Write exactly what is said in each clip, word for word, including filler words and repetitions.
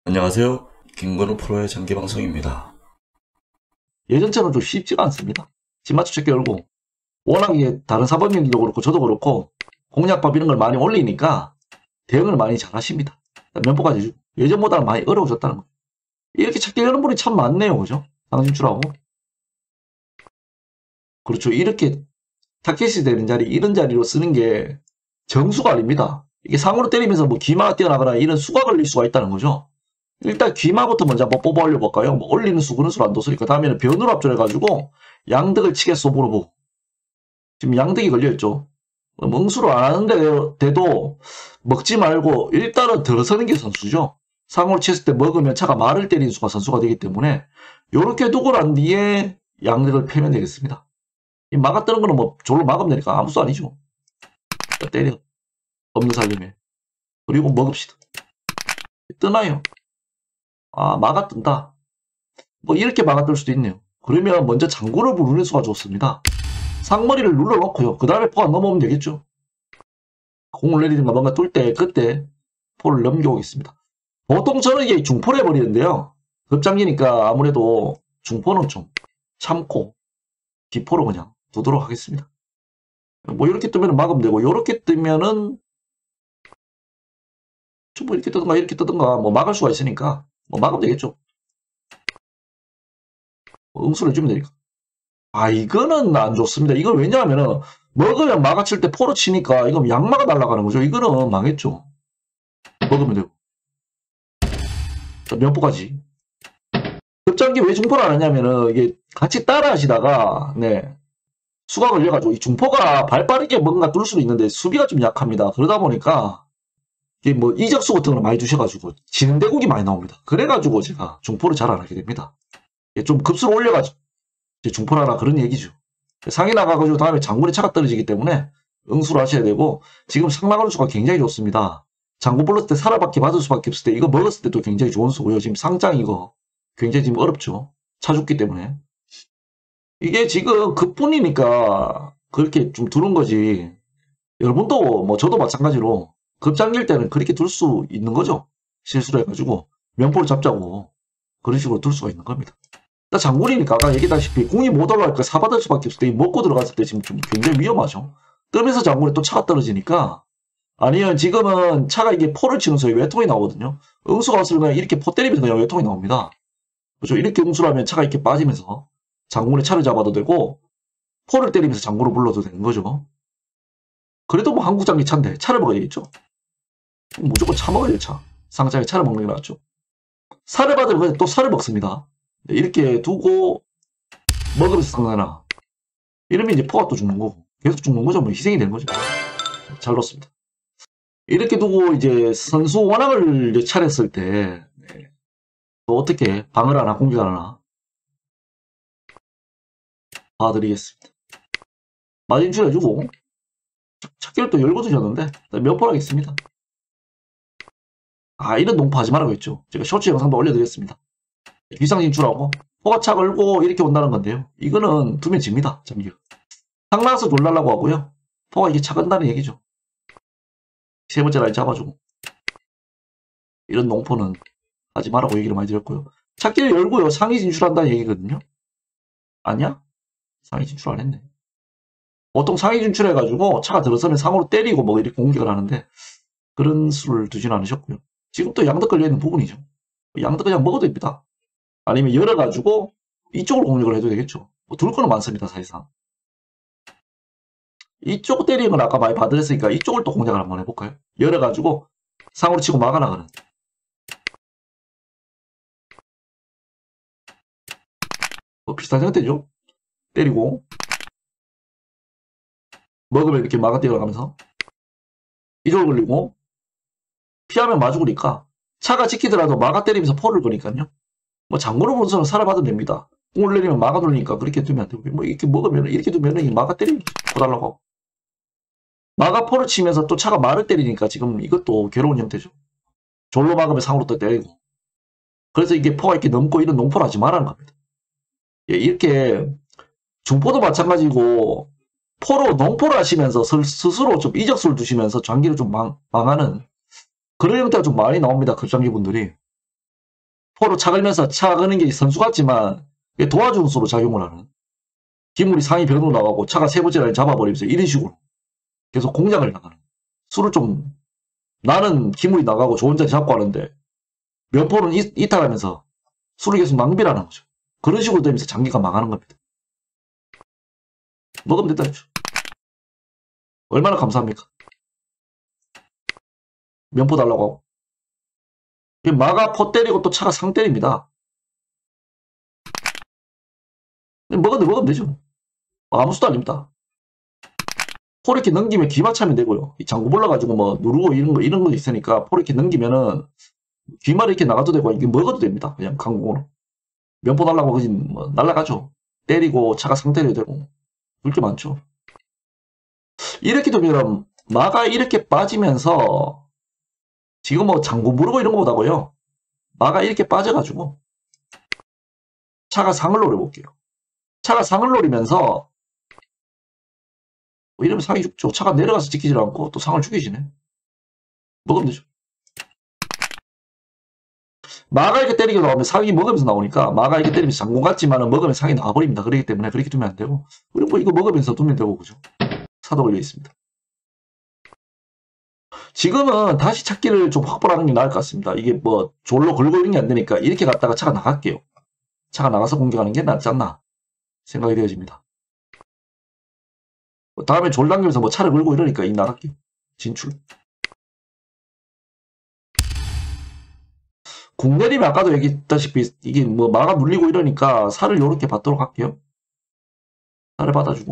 안녕하세요. 김건우 프로의 장기방송입니다. 예전처럼 좀 쉽지가 않습니다. 집맞춤 체크 열고 워낙에 다른 사범님들도 그렇고 저도 그렇고 공략법 이런 걸 많이 올리니까 대응을 많이 잘 하십니다. 면포까지 예전보다는 많이 어려워졌다는 거예요. 이렇게 찾기 어려운 분이 참 많네요. 그죠? 상진출하고. 그렇죠. 이렇게 타켓이 되는 자리, 이런 자리로 쓰는 게 정수가 아닙니다. 이게 상으로 때리면서 뭐 귀마가 뛰어나거나 이런 수가 걸릴 수가 있다는 거죠. 일단 귀마부터 먼저 한번 뽑아 올려볼까요? 뭐 올리는 수, 그런 수로 안 뒀으니까 다음에는 변으로 합쳐해가지고 양득을 치겠소 물어보고. 지금 양득이 걸려있죠. 응수로 안 하는데도 먹지 말고 일단은 들어서는 게 선수죠. 상으로 쳤을 때 먹으면 차가 말을 때리는 수가 선수가 되기 때문에 이렇게 두고 난 뒤에 양득을 패면 되겠습니다. 이 막았다는 거는 뭐 졸로 막으면 되니까 아무 수 아니죠. 때려. 없는 살림에. 그리고 먹읍시다. 뜨나요? 아, 막아뜬다. 뭐 이렇게 막아뜰 수도 있네요. 그러면 먼저 장구를 부르는 수가 좋습니다. 상머리를 눌러놓고요. 그 다음에 포가 넘어오면 되겠죠. 공을 내리든가 뭔가 뚫 때 그때 포를 넘겨오겠습니다. 보통 저는 이게 중포를 해버리는데요. 급장기니까 아무래도 중포는 좀 참고 기포로 그냥 두도록 하겠습니다. 뭐 이렇게 뜨면 막으면 되고 이렇게 뜨면은 뭐 이렇게 뜨든가 이렇게 뜨든가 뭐 막을 수가 있으니까 뭐 막으면 되겠죠. 뭐 응수를 해주면 되니까. 아, 이거는 안 좋습니다. 이건 왜냐하면은 먹으면 막아칠 때 포로 치니까 이건 양마가 날아가는 거죠. 이거는 망했죠. 먹으면 되고. 면포까지. 급장기 왜 중포를 안 하냐면은 이게 같이 따라 하시다가 네 수가 걸려가지고 이 중포가 발 빠르게 뭔가 뚫을 수도 있는데 수비가 좀 약합니다. 그러다 보니까 이게 뭐 이적수 같은 걸 많이 주셔가지고 지는 대국이 많이 나옵니다. 그래가지고 제가 중포를 잘 안 하게 됩니다. 좀 급수를 올려가지고 중포를 하라 그런 얘기죠. 상이 나가가지고 다음에 장군의 차가 떨어지기 때문에 응수를 하셔야 되고 지금 상 나가는 수가 굉장히 좋습니다. 장군 불렀을 때 살아받기 받을 수밖에 없을 때 이거 먹었을 때도 굉장히 좋은 수고요. 지금 상장 이거 굉장히 지금 어렵죠. 차 죽기 때문에. 이게 지금 급분이니까 그렇게 좀 두는 거지. 여러분도 뭐 저도 마찬가지로 급장길 때는 그렇게 둘 수 있는 거죠. 실수를 해가지고 면포를 잡자고 그런 식으로 둘 수가 있는 겁니다. 나 장군이니까 아까 얘기했다시피 공이 못 올라가니까 사받을 수밖에 없을 때 먹고 들어갔을 때 지금 좀 굉장히 위험하죠. 뜨면서 장군이 또 차가 떨어지니까 아니면 지금은 차가 이게 포를 치는 소리 외통이 나오거든요. 응수가 왔을 때 그냥 이렇게 포 때리면서 그냥 외통이 나옵니다. 그렇죠. 이렇게 응수를 하면 차가 이렇게 빠지면서 장군의 차를 잡아도 되고 포를 때리면서 장군을 불러도 되는 거죠. 그래도 뭐 한국 장기 차인데 차를 먹어야 되겠죠. 무조건 차 먹어야 돼. 차. 상장에 차를 먹는 게 낫죠. 살을 받으면 그냥 또 살을 먹습니다. 이렇게 두고 먹으면서 상관하나 이러면 이제 포가 또 죽는 거고 계속 죽는 거죠. 뭐 희생이 되는 거죠. 잘 넣었습니다. 이렇게 두고 이제 선수 원앙을 이제 차렸을 때 네. 또 어떻게 방을 하나 공격을 하나 봐드리겠습니다. 마진출 해주고 찾기를 또 열고 두셨는데 몇 번 하겠습니다. 아, 이런 농파 하지 말라고 했죠. 제가 쇼츠 영상도 올려드렸습니다. 귀상 진출하고 포가 차 걸고 이렇게 온다는 건데요. 이거는 두면 집니다. 잠기로. 상 나서 놀라려고 하고요. 포가 이게 차 건다는 얘기죠. 세 번째 라인 잡아주고 이런 농포는 하지 말라고 얘기를 많이 드렸고요. 찾기를 열고요. 상위 진출한다는 얘기거든요. 아니야? 상위 진출 안 했네. 보통 상위 진출해가지고 차가 들어서면 상으로 때리고 뭐 이렇게 공격을 하는데 그런 수를 두지는 않으셨고요. 지금 또 양득 걸려있는 부분이죠. 양득 그냥 먹어도 됩니다. 아니면 열어가지고 이쪽으로 공격을 해도 되겠죠. 뭐 둘 거는 많습니다. 사실상. 이쪽 때리는 건 아까 많이 봐드렸으니까 이쪽을 또 공략을 한번 해볼까요? 열어가지고 상으로 치고 막아나가는. 뭐 비슷한 형태죠. 때리고 먹으면 이렇게 막아 뛰어가면서 이쪽을 걸리고 피하면 마주구니까 차가 지키더라도 막아 때리면서 포를 거니까요. 뭐 장군을 보는 사람 살아봐도 됩니다. 공을 내리면 막아 돌리니까 그렇게 두면 안 되고 뭐 이렇게 먹으면 이렇게 두면 막아 때리기 보달라고 하고 막아 포를 치면서 또 차가 말을 때리니까 지금 이것도 괴로운 형태죠. 졸로 막으면 상으로 또 때리고 그래서 이게 포가 이렇게 넘고 이런 농포를 하지 말라는 겁니다. 예, 이렇게 중포도 마찬가지고 포로 농포를 하시면서 스스로 좀 이적수를 두시면서 장기를 좀 망, 망하는 그런 형태가 좀 많이 나옵니다. 급장기 분들이. 포로 차 걸면서 차 거는 게 선수 같지만 도와주는 수로 작용을 하는. 기물이 상위 벽으로 나가고 차가 세 번째 라인 잡아버리면서 이런 식으로 계속 공략을 나가는. 수를 좀 나는 기물이 나가고 좋은 자리 잡고 하는데 면포는 이, 이탈하면서 수를 계속 낭비라는 거죠. 그런 식으로 되면서 장기가 망하는 겁니다. 먹으면 됐다. 얼마나 감사합니까? 면포 달라고 하고. 마가 포 때리고 또 차가 상 때립니다. 먹으면, 먹으면 되죠. 아무 수도 아닙니다. 포 이렇게 넘기면 귀마 차면 되고요. 이 장구 불러가지고 뭐 누르고 이런 거, 이런 거 있으니까 포 이렇게 넘기면은 귀마를 이렇게 나가도 되고 이게 먹어도 됩니다. 그냥 강공으로. 면포 달라고 그지 뭐 날라가죠. 때리고 차가 상 때려도 되고. 그렇게 많죠. 이렇게 되면 마가 이렇게 빠지면서 지금 뭐 장구 무르고 이런 거보다고요. 마가 이렇게 빠져가지고 차가 상을 노려볼게요. 차가 상을 노리면서 뭐 이러면 상이 죽죠. 차가 내려가서 지키질 않고 또 상을 죽이시네. 먹으면 되죠. 마가 이렇게 때리게 나오면 상이 먹으면서 나오니까 마가 이렇게 때리면서 장군 같지만은 먹으면 상이 나와버립니다. 그렇기 때문에 그렇게 두면 안 되고 그리고 뭐 이거 먹으면서 두면 되고 그죠. 사도 걸려 있습니다. 지금은 다시 찾기를 좀 확보하는 게 나을 것 같습니다. 이게 뭐 졸로 걸고 있는 게 안 되니까 이렇게 갔다가 차가 나갈게요. 차가 나가서 공격하는 게 낫지 않나 생각이 되어집니다. 다음에 졸 당기면서 뭐 차를 걸고 이러니까 이 나갈게요. 진출. 국내리면 아까도 얘기했다시피 이게 뭐 마가 눌리고 이러니까 살을 요렇게 받도록 할게요. 살을 받아주고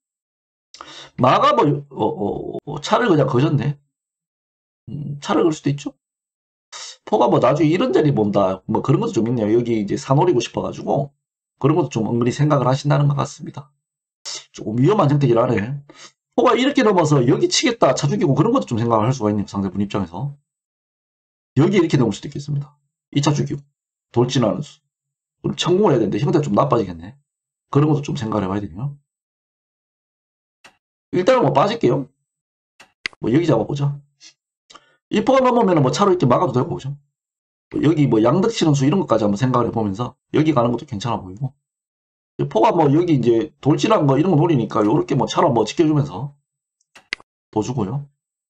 마가 뭐 어, 어, 어, 차를 그냥 거졌네. 음, 차를 걸 수도 있죠. 포가 뭐 나중에 이런 자리 본다 뭐 그런 것도 좀 있네요. 여기 이제 사노리고 싶어가지고 그런 것도 좀 은근히 생각을 하신다는 것 같습니다. 조금 위험한 선택이라 하네. 포가 이렇게 넘어서 여기 치겠다 차 죽이고 그런 것도 좀 생각을 할 수가 있네요. 상대분 입장에서 여기 이렇게 넘을 수도 있겠습니다. 이 차 죽이고 돌진하는 수 그럼 성공을 해야 되는데 형태가 좀 나빠지겠네. 그런 것도 좀 생각을 해봐야 되네요. 일단은 뭐 빠질게요. 뭐 여기 잡아보자. 이 포가 넘으면 뭐 차로 이렇게 막아도 되고 그죠. 뭐 여기 뭐 양득 치는 수 이런 것까지 한번 생각을 해보면서 여기 가는 것도 괜찮아 보이고 포가 뭐 여기 이제 돌진한 거 이런 거 노리니까 요렇게 뭐 차로 뭐 지켜주면서 도 주고요.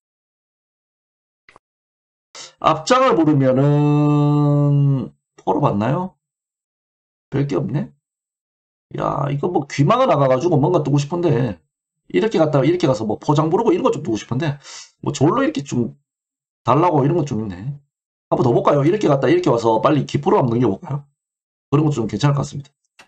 앞장을 부르면은 포로 봤나요? 별게 없네. 야 이거 뭐 귀마가 나가가지고 뭔가 뜨고 싶은데 이렇게 갔다가 이렇게 가서 뭐 포장 부르고 이런 거 좀 뜨고 싶은데 뭐 졸로 이렇게 좀 달라고 이런 것 좀 있네. 한번 더 볼까요? 이렇게 갔다 이렇게 와서 빨리 기포로 한번 넘겨볼까요? 그런 것도 좀 괜찮을 것 같습니다.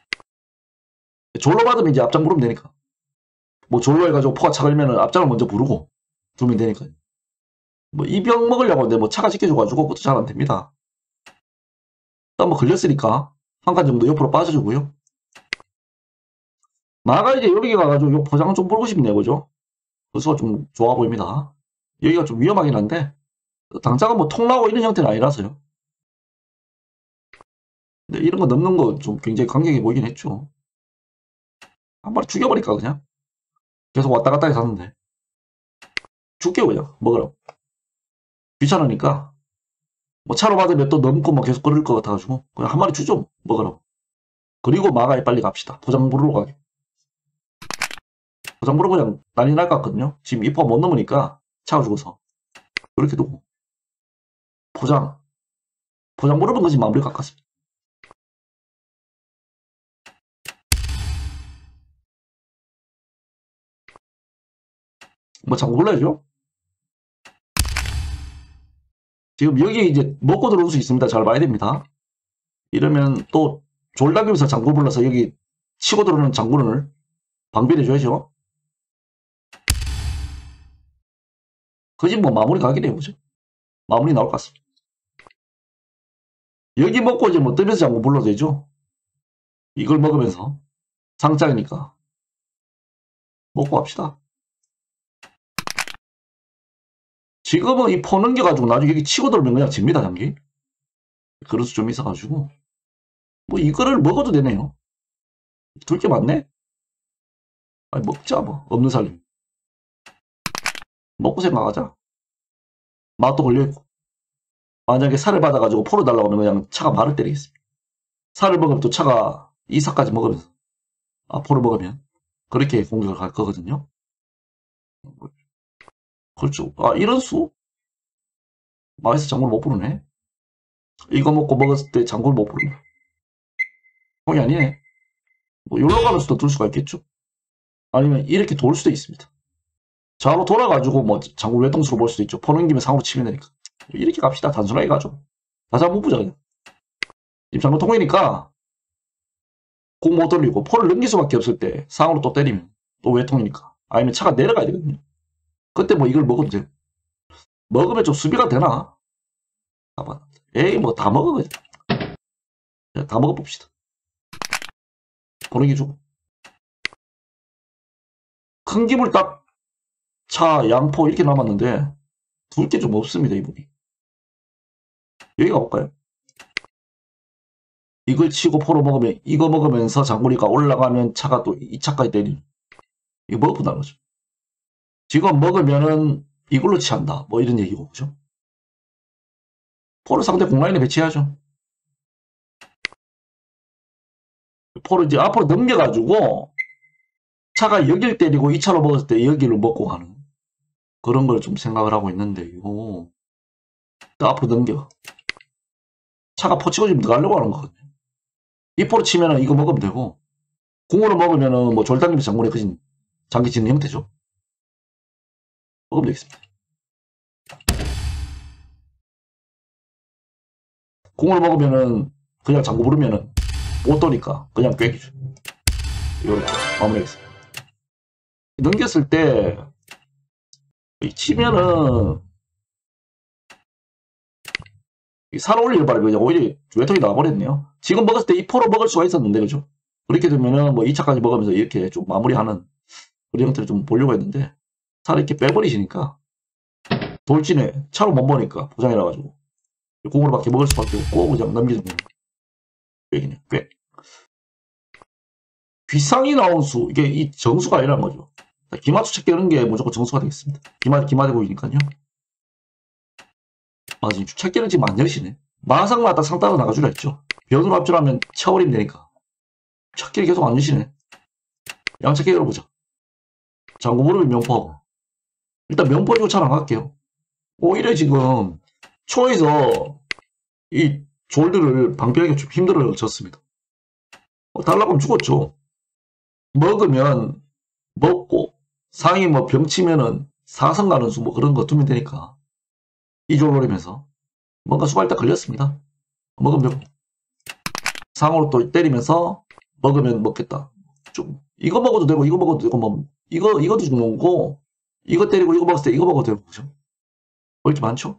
졸로 받으면 이제 앞장 부르면 되니까. 뭐 졸로 해가지고 포가 차 걸면은 앞장을 먼저 부르고 두면 되니까요. 뭐 이 병 먹으려고 하는데 뭐 차가 지켜줘가지고 그것도 잘 안 됩니다. 일단 뭐 걸렸으니까 한 칸 정도 옆으로 빠져주고요. 마가 이제 여기 가가지고 요 포장을 좀 부르고 싶네요, 그죠? 그래서 좀 좋아 보입니다. 여기가 좀 위험하긴 한데 당장은 뭐 통나고 이런 형태는 아니라서요. 근데 이런 거 넘는 거 좀 굉장히 강력해 보이긴 했죠. 한 마리 죽여버릴까 그냥? 계속 왔다 갔다 해서 하는데 죽게요 그냥 먹으라고. 귀찮으니까 뭐 차로 받으면 또 넘고 뭐 계속 그럴 것 같아가지고 그냥 한 마리 주죠 먹으라고. 그리고 마가에 빨리 갑시다. 포장 부르러 가게. 포장 부르고 그냥 난리 날 것 같거든요. 지금 이포가 못 넘으니까 차가 죽어서 이렇게 두고 포장 포장 부르면 거지 마무리 가깝습니다. 뭐 장구 불러야죠. 지금 여기 이제 먹고 들어올 수 있습니다. 잘 봐야 됩니다. 이러면 또 졸다기면서 장구 불러서 여기 치고 들어오는 장구를 방비해줘야죠. 그지 뭐 마무리 가긴 해보죠. 마무리 나올 것 같습니다. 여기 먹고 이제 뭐 뜨면서 장구 불러도 되죠. 이걸 먹으면서 상장이니까 먹고 갑시다. 지금은 이 포 넘겨가지고 나중에 여기 치고 들어오면 그냥 집니다, 장기. 그릇 좀 있어가지고. 뭐 이거를 먹어도 되네요. 둘 게 많네? 아니, 먹자, 뭐. 없는 살림. 먹고 생각하자. 맛도 걸려있고. 만약에 살을 받아가지고 포를 달라고 하면 그냥 차가 말을 때리겠습니다. 살을 먹으면 또 차가 이 사까지 먹으면서, 아, 포를 먹으면. 그렇게 공격을 갈 거거든요. 그렇죠. 아, 이런 수? 마에서 장군을 못 부르네. 이거 먹고 먹었을 때 장군을 못 부르네. 형이 아니네. 뭐, 요로 가면서도 둘 수가 있겠죠. 아니면 이렇게 돌 수도 있습니다. 좌로 돌아가지고 뭐 장군 외통수로 볼 수도 있죠. 포는 김에 상으로 치면 되니까. 이렇게 갑시다. 단순하게 가죠. 다시 한번 보자 그냥. 지금 장군 통이니까 공 못 돌리고 포를 넘길 수밖에 없을 때 상으로 또 때리면 또 외통이니까. 아니면 차가 내려가야 되거든요. 그때 뭐 이걸 먹으면 돼요. 먹으면 좀 수비가 되나? 봐봐. 에이 뭐 다 먹어 그냥. 다 먹어봅시다. 보는 게 주고. 큰 김을 딱 차, 양포 이렇게 남았는데 둘 게 좀 없습니다 이분이. 여기 가볼까요? 이걸 치고 포로 먹으면 이거 먹으면서 장군이가 올라가면 차가 또 이 차까지 때리는. 이거 먹어본다는 거죠. 지금 먹으면은 이걸로 취한다. 뭐 이런 얘기고 그죠? 포를 상대 공라인에 배치해야죠. 포를 이제 앞으로 넘겨가지고 차가 여길 때리고 이 차로 먹었을 때 여기를 먹고 가는 그런 걸 좀 생각을 하고 있는데 이거 또 앞으로 넘겨. 차가 포 치고 지금 들어가려고 하는 거거든요. 이 포를 치면은 이거 먹으면 되고 공으로 먹으면은 뭐 졸당김 장군의 그 장기 짓는 형태죠. 먹으면 되겠습니다. 공으로 먹으면은 그냥 장구 부르면은 못 도니까 그냥 꿰기죠. 이렇게 마무리하겠습니다. 넘겼을 때 치면은 살 올려버려 그냥 오히려 외통이 나와버렸네요. 지금 먹었을 때 이 포로 먹을 수가 있었는데 그죠? 그렇게 되면은 뭐 이 차까지 먹으면서 이렇게 좀 마무리하는 그런 형태를 좀 보려고 했는데 살을 이렇게 빼버리시니까 돌진에 차로 못 보니까 보장이라 가지고 공으로밖에 먹을 수밖에 없고 그냥 넘기는 거예요. 꿰기네 꿰. 귀상이 나온 수 이게 이 정수가 아니라는 거죠. 기마수 찾기 이런 게 무조건 정수가 되겠습니다. 기마 기마되고이니까요. 아 지금 찾기는 지금 안 열시네. 마상마다 상 따라 나가주라 했죠. 변으로 합주하면 쳐버리면 되니까. 찾기를 계속 안 주시네. 양찾기 열어보자. 장구 무릎이 면포하고. 일단 면포 주고 잘 안 갈게요. 오히려 지금 초에서 이 졸드를 방피하기가 좀 힘들어졌습니다. 어, 달라고 하면 죽었죠. 먹으면 먹고 상이 뭐 병치면은 사성 가는 수 뭐 그런 거 두면 되니까 이졸 노리면서 뭔가 수발 딱 걸렸습니다. 먹으면 되고 상으로 또 때리면서 먹으면 먹겠다. 좀 이거 먹어도 되고 이거 먹어도 되고 뭐 이거 이것도 죽는 거고 이거 때리고 이거 먹었을 때 이거 먹어도 되고 그죠? 먹을 게 많죠?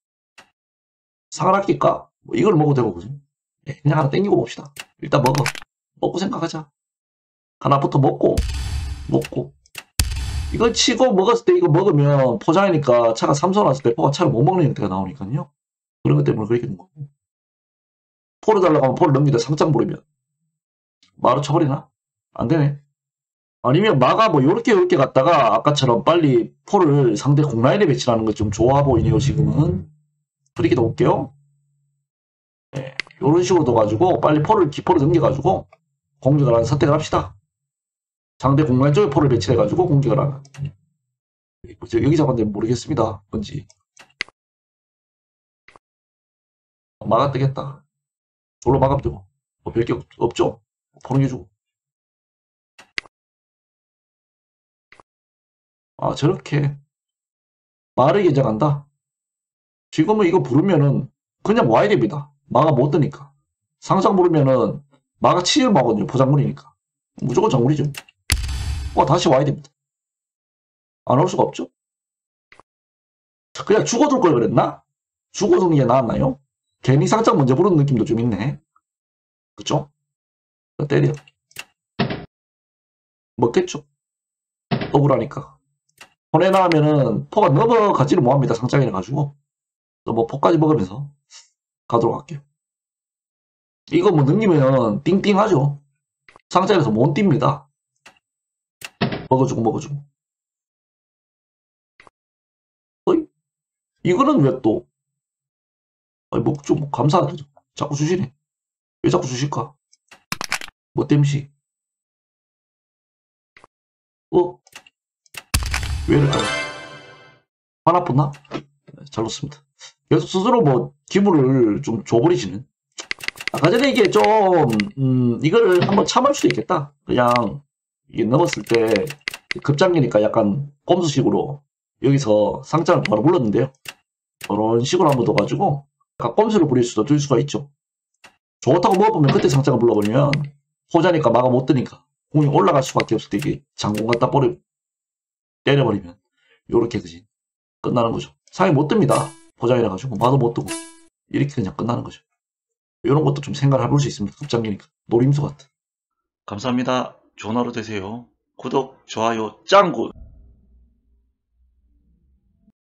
상을 아낄까? 뭐 이걸 먹어도 되고 그죠? 네, 그냥 하나 땡기고 봅시다. 일단 먹어. 먹고 생각하자. 하나부터 먹고 먹고 이걸 치고 먹었을 때 이거 먹으면 포장이니까 차가 삼선 왔을 때 포가 차를 못 먹는 형태가 나오니까요. 그런 것 때문에 그렇게 된 거고. 포를 달라고 하면 포를 넘기다 상장 부르면 마루 쳐버리나? 안 되네. 아니면 마가 뭐 요렇게 요렇게 갔다가 아까처럼 빨리 포를 상대 공라인에 배치하는 것 좀 좋아 보이네요 지금은. 그렇게 넣을게요. 네, 요런 식으로 넣어가지고 빨리 포를 기포를 넘겨가지고 공격을 하는 선택을 합시다. 상대 공간 쪽에 포를 배치해가지고 공격을 하는. 여기 잡았는데 모르겠습니다. 뭔지. 막아 뜨겠다. 졸로 막으면 되고. 뭐 별게 없죠? 포는 게 주고. 아, 저렇게 말을 예정한다. 지금은 이거 부르면은 그냥 와야 됩니다. 마가 못 뜨니까. 상상 부르면은 마가 치열 마거든요. 포장물이니까. 무조건 정물이죠. 와, 다시 와야 됩니다. 안 올 수가 없죠. 그냥 죽어둘 걸 그랬나? 죽어두는 게 나았나요? 괜히 상장 먼저 부르는 느낌도 좀 있네. 그쵸? 때려. 먹겠죠? 억울하니까. 손에 나오면은 포가 넘어가지를 못합니다. 상장이라 가지고. 뭐 포까지 먹으면서 가도록 할게요. 이거 뭐 넘기면 띵띵하죠. 상장에서 못 뜁니다. 먹어주고 먹어주고. 어이? 이거는 왜 또 아니, 뭐, 좀, 감사하다. 자꾸 주시네. 왜 자꾸 주실까? 뭐 땜시? 어? 왜 이럴까? 화 나쁘나? 네, 잘 놓습니다. 계속 스스로 뭐, 기분을 좀 줘버리시는. 아까 전에 이게 좀, 음, 이거를 한번 참을 수도 있겠다. 그냥, 이게 넘었을 때, 급장기니까 약간 꼼수식으로 여기서 상장을 바로 불렀는데요. 그런 식으로 한번 넣어가지고, 약간 꼼수를 부릴 수도 줄 수가 있죠. 좋다고 먹어보면 그때 상장을 불러버리면, 호자니까 막아 못 드니까, 공이 올라갈 수밖에 없을 때 이게 장공 갖다 버려, 때려버리면, 요렇게 그지. 끝나는 거죠. 상이 못 듭니다. 포장이라 가지고, 마도 못 뜨고. 이렇게 그냥 끝나는 거죠. 이런 것도 좀 생각을 해볼 수 있습니다. 급장기니까. 노림수 같아. 감사합니다. 좋은 하루 되세요. 구독, 좋아요, 짱구!